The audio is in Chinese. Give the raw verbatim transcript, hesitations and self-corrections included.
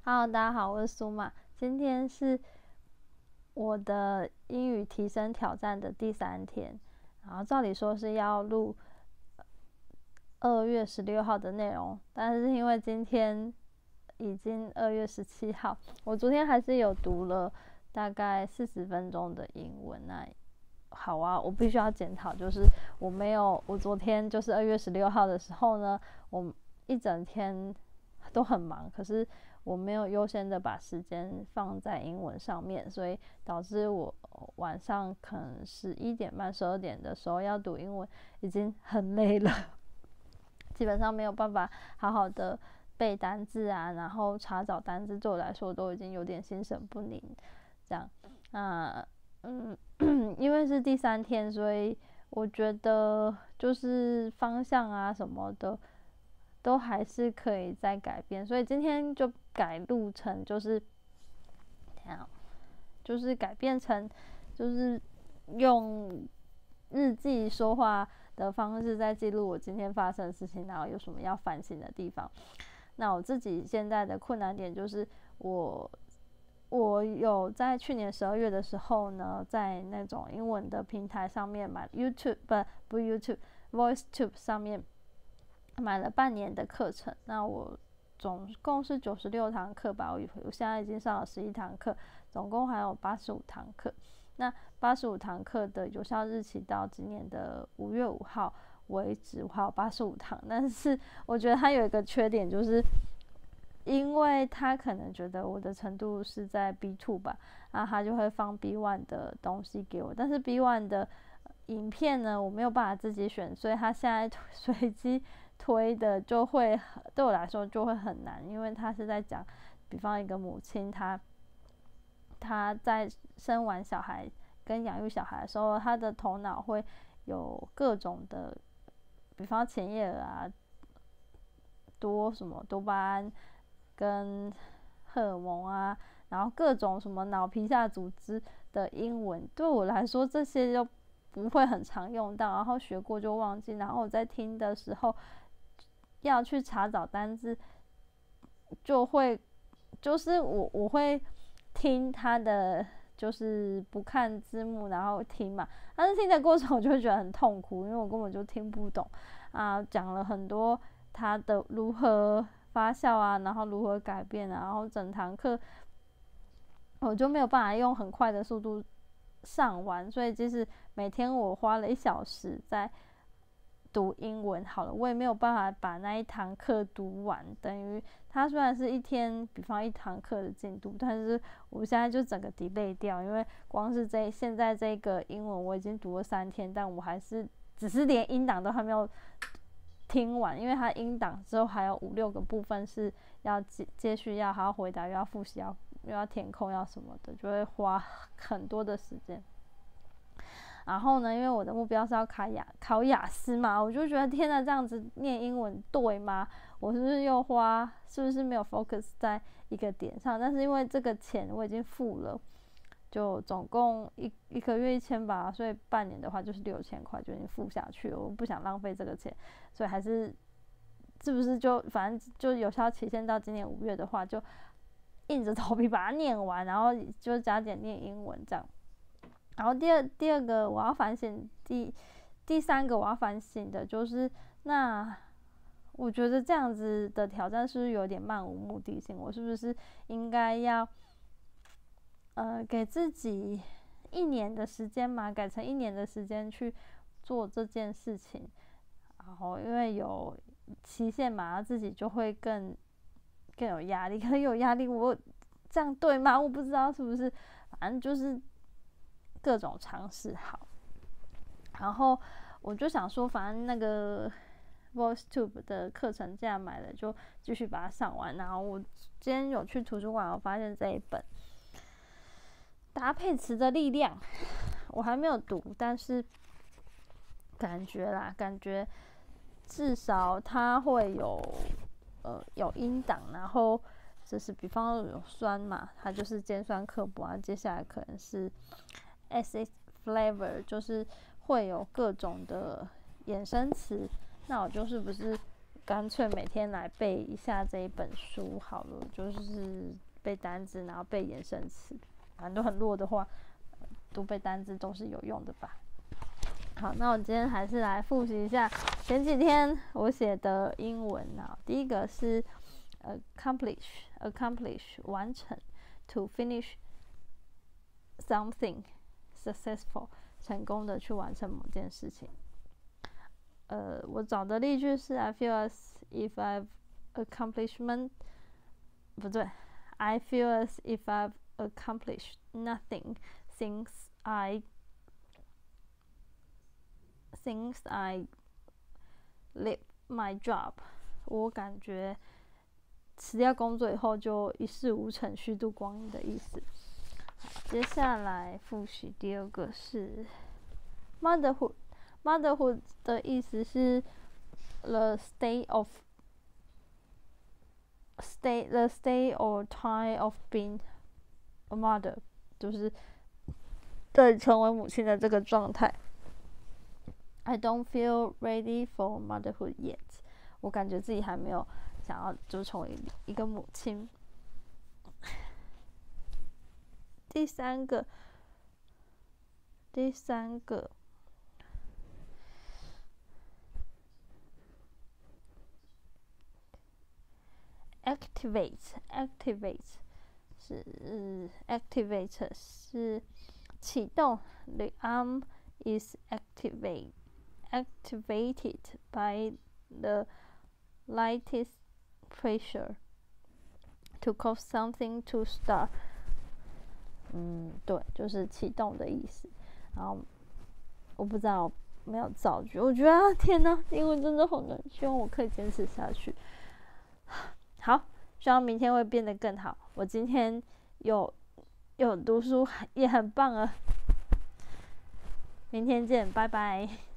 Hello，大家好，我是苏玛。今天是我的英语提升挑战的第三天，然后照理说是要录二月十六号的内容，但是因为今天已经二月十七号，我昨天还是有读了大概四十分钟的英文。那好啊，我必须要检讨，就是我没有，我昨天就是二月十六号的时候呢，我一整天都很忙，可是我没有优先的把时间放在英文上面，所以导致我晚上可能十一点半、十二点的时候要读英文，已经很累了，基本上没有办法好好的背单字啊，然后查找单字，对我来说都已经有点心神不宁。这样，那嗯，因为是第三天，所以我觉得就是方向啊什么的，都还是可以再改变，所以今天就改录成就是就是改变成就是用日记说话的方式在记录我今天发生的事情，然后有什么要反省的地方。那我自己现在的困难点就是我我有在去年十二月的时候呢，在那种英文的平台上面买 YouTube 不不 YouTube VoiceTube 上面买了半年的课程。那我总共是九十六堂课吧，我我现在已经上了十一堂课，总共还有八十五堂课。那八十五堂课的有效日期到今年的五月五号为止，我还有八十五堂。但是我觉得它有一个缺点，就是因为他可能觉得我的程度是在 B 二 吧，那他就会放 B 一 的东西给我，但是 B 一 的影片呢，我没有办法自己选，所以他现在随机推的就会对我来说就会很难，因为他是在讲，比方一个母亲，她她在生完小孩跟养育小孩的时候，她的头脑会有各种的，比方前叶儿啊，多什么多巴胺跟荷尔蒙啊，然后各种什么脑皮下组织的英文，对我来说这些就不会很常用到，然后学过就忘记，然后我在听的时候要去查找单字，就会就是我我会听他的，就是不看字幕然后听嘛，但是听的过程我就会觉得很痛苦，因为我根本就听不懂啊，讲了很多他的如何发酵啊，然后如何改变啊，然后整堂课我就没有办法用很快的速度上完，所以即使每天我花了一小时在读英文好了，我也没有办法把那一堂课读完，等于它虽然是一天比方一堂课的进度，但是我现在就整个 delay 掉，因为光是这现在这个英文我已经读了三天，但我还是只是连音档都还没有听完，因为它音档之后还有五六个部分是要接接续要还要回答又要复习要又要填空要什么的，就会花很多的时间。然后呢，因为我的目标是要考雅考雅思嘛，我就觉得天哪，这样子念英文对吗？我是不是又花，是不是没有 focus 在一个点上？但是因为这个钱我已经付了，就总共一一个月一千吧，所以半年的话就是六千块就已经付下去了，我不想浪费这个钱，所以还是是不是就反正就有效期限到今年五月的话，就硬着头皮把它念完，然后就加点念英文这样。然后第二第二个我要反省，第第三个我要反省的就是，那我觉得这样子的挑战是不是有点漫无目的性？我是不是应该要呃给自己一年的时间嘛，改成一年的时间去做这件事情？然后因为有期限嘛，自己就会更更有压力，可能有压力，我这样对吗？我不知道是不是，反正就是各种尝试好。然后我就想说，反正那个 VoiceTube 的课程既然买了，就继续把它上完。然后我今天有去图书馆，我发现这一本搭配词的力量，我还没有读，但是感觉啦，感觉至少它会有呃有音档，然后就是比方有酸嘛，它就是尖酸刻薄啊，接下来可能是 acid flavor， 就是会有各种的衍生词，那我就是不是干脆每天来背一下这一本书好了，就是背单字，然后背衍生词，反正很弱的话，多背单字都是有用的吧。好，那我今天还是来复习一下前几天我写的英文啊。第一个是 accomplish accomplish 完成 to finish something successful 成功的去完成某件事情。呃，我找的例句是 I feel as if I've accomplishment 不对 I feel as if I've accomplished nothing since I since I left my job 我感觉辞掉工作以后就一事无成，虚度光阴的意思。接下来复习第二个是 motherhood motherhood 的意思是 the state of state the state or time of being a mother 就是对成为母亲的这个状态。I don't feel ready for motherhood yet 我感觉自己还没有想要就成为一个母亲。第三个第三个activate activate 是 activate 是启动 the arm is activate activated by the lightest pressure to cause something to start 嗯，对，就是启动的意思。然后我不知道没有造句，我觉得啊，天哪，英文真的好难，希望我可以坚持下去。好，希望明天会变得更好。我今天有有读书也很棒啊。明天见，拜拜。